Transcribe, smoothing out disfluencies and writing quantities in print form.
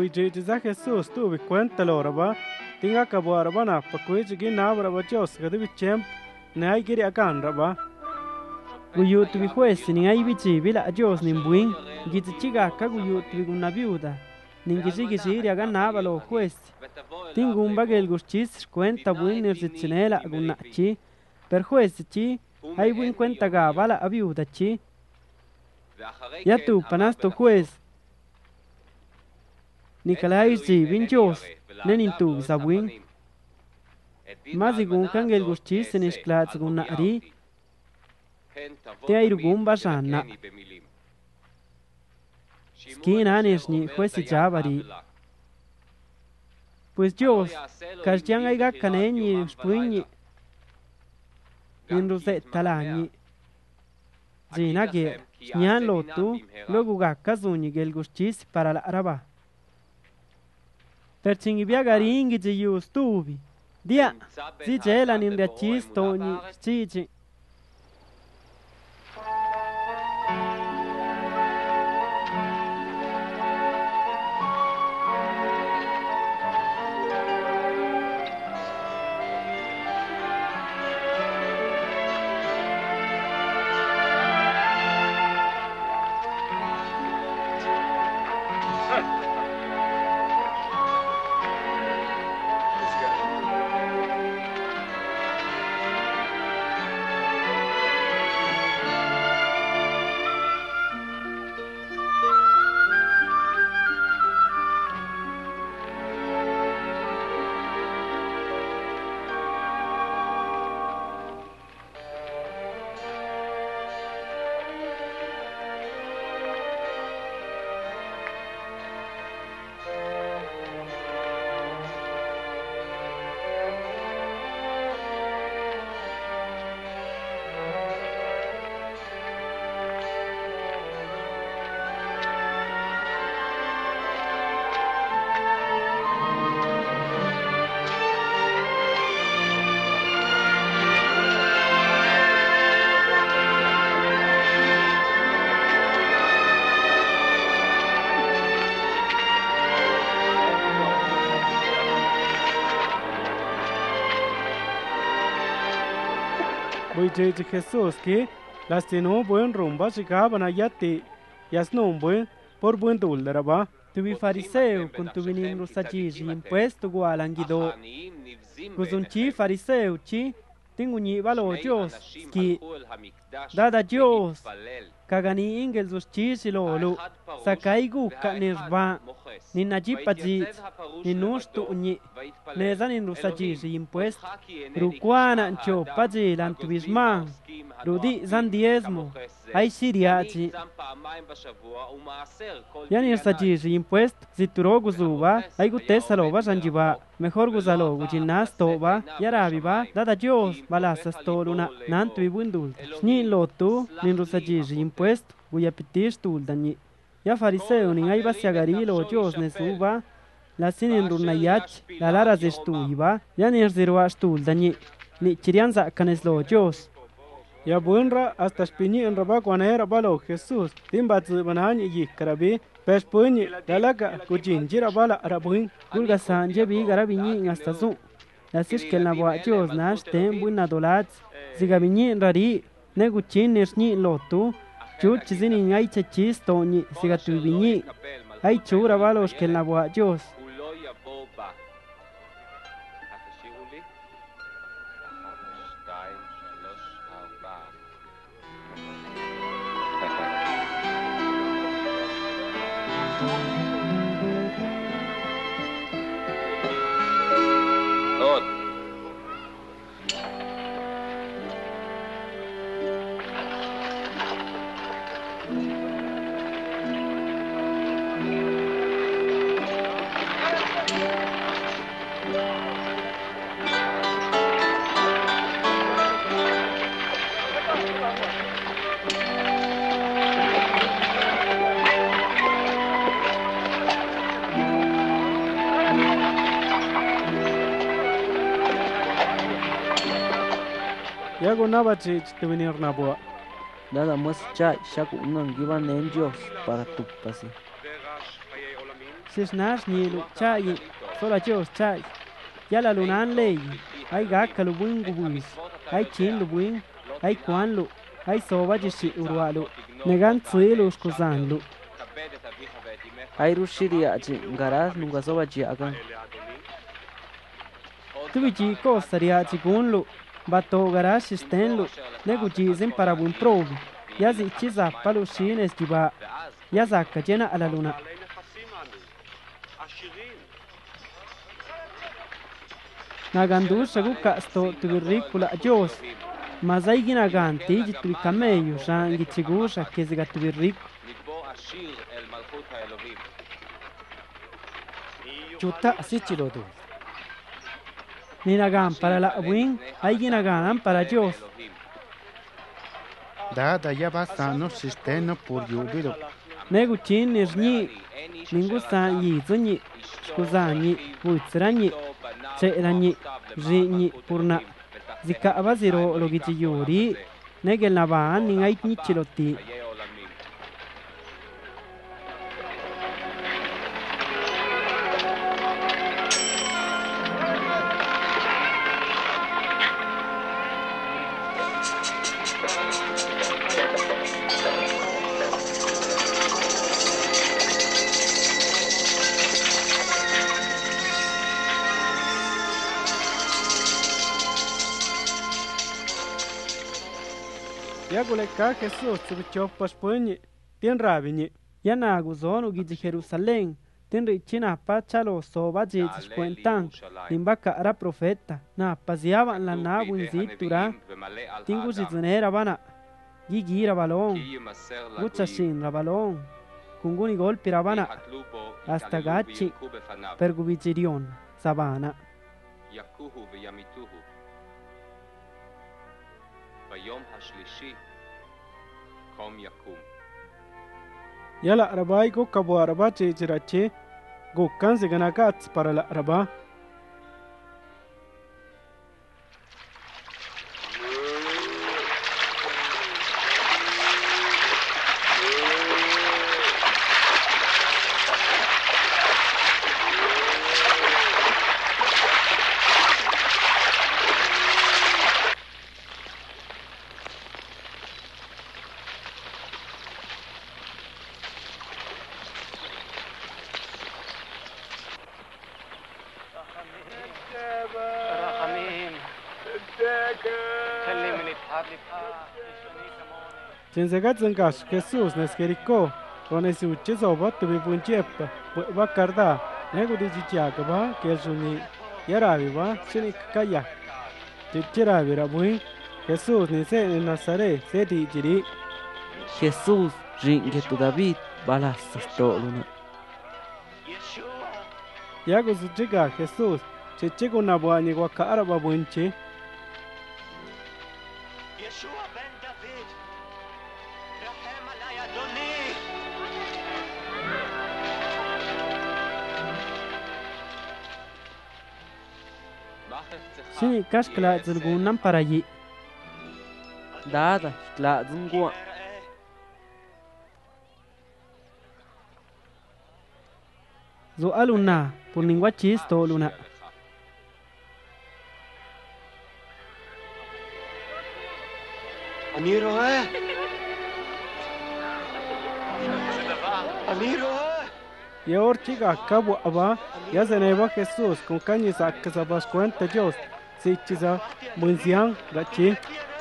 Buichiza Jesús tuve cuenta loraba. Tinga kabuarabana pakuichigi nabraba Dios gadivichem nay giri akan raba. Guyu tuvi juez ni ay bichi bila Dios nimbuin. Gichiga kaguyu tuvi una viuda. Ningishigishiri agan nabalo juez. Tingumba gel guschis cuenta buin nirzichinela gunachi. Per juez chi hay buin cuenta gabala a viuda chi. Ya tu panasto juez. Nicolai si vin Dios. Nenin tu sabuin. Mazigun kangel guschis en isklats gunari. Te airugumba shana. Skin anes ni juez y javari. Pues Dios, kasyan ay gakaneni spuini. En rose talani. Zinage, nyan lotu, luego gakazuni gel guschis para la araba. Perchingi biagaringi ji yustuvi. Dia, si gelan in riachis toni chichi. Buichichi Jesús que lastino buen rumba chicaban ayati. Yasno buen por buen duldaraba. Tuvi fariseu con tuvi nimru sagigi impuesto gualangido. Guzunchi fariseu chi. Tengo ni valo Dios que dada Dios. Kagani ingel zuschisi lolu. Sakaigu ka nirba. Ni najipazit. Ni nustu ni. Nezan in rusagigi impuesto. Ruquana ancho pazi lantubisman. Rudi zan diezmo. Ay siriachi. Yani rusagigi impuesto. Zituro guzuba. Ay gutesalo va zanjiba. Mejor guzalo gujinas toba. Yarabiba. Dada Dios. Balasas toluna. Nantu ibundul. Ni lotu. Ni rusagigi impuesto. Guyapitis tuldani. Ya fariseo ni ay basiagari lo Dios ne suba. La sinin runayach, la lara zestuiba, ya ni zirwastul dani, ni chirianza caneslo Dios. Ya buenra hasta spini en raba cuanera balo Jesús, timbatz banani y karabi, pespuni, dalaga, kuchin, jirabala arabuin, Gulga sanje bi garabini hasta su. La que la boa Dios nash tem buena dolats, zigabini rari, neguchin nesni lotu, chuch zini ay chachis toni, zigatubini, ay chura balos que la boa Dios. Yago nabachi te venir nabua. Nada más chai shaku unang giban en Dios para tu pasi. sishnash ni lu chai sola Dios chai ya la lunan lei ai gaka lu buin gubuis ai chin lu buin ai kwan lu ai soba jishi urwalu negan tsui lu skuzan lu ai rushiri aji ngaras nunga soba ji agan tuvi ji ko saria ji gun lu bato garas sten lu negu jizin para bun provi ya zi chiza palu shines jiba ya zakka jena ala luna nagandu shagu kasto tubirricula Dios mazai nagan tiji tuvi kameyu shangi chigusha keziga tubirricu chuta sichilodu ni nagan para la buin hay nagan para Dios da ya basta sistema por yubido negu chin nirni ningu san yi zunyi skuzanyi buitsranyi cheranyi rinyi purna zika abaziro logiti yuri negel naban ningai ni chiloti ya guleka Jesús tsubichok pashpunyi tien rabinyi ya na guzonu gidi Jerusalén tin richina pa chalo soba jiji cuentan limbaka ara profeta na paziaban la na buinzitura tingu jitunera bana gigira balón guchashin rabalón kunguni golpi rabana hasta gachi pergubichirion sabana ya la rabai go kabo araba chirache go kanse ganaka ats para la raba Chensegat zangash Jesús neskeriko ronesi uchizo batu bibunchepa bakarda nego dijichaka ba kelsuni yarabi ba chinik kaya chichirabi rabuin Jesús ni se en Nazaret se dijiri Jesús ringe tu David balas stoluna yago suchiga Jesús chichigo nabuani wakara babunchi shini kashkla zulgunam para yi dada la zungua zo aluna por ningua chisto luna Amiro ya orchiga kabo aba ya zeneba Jesús con cañiza que sabas cuenta Dios si chiza munzian gachi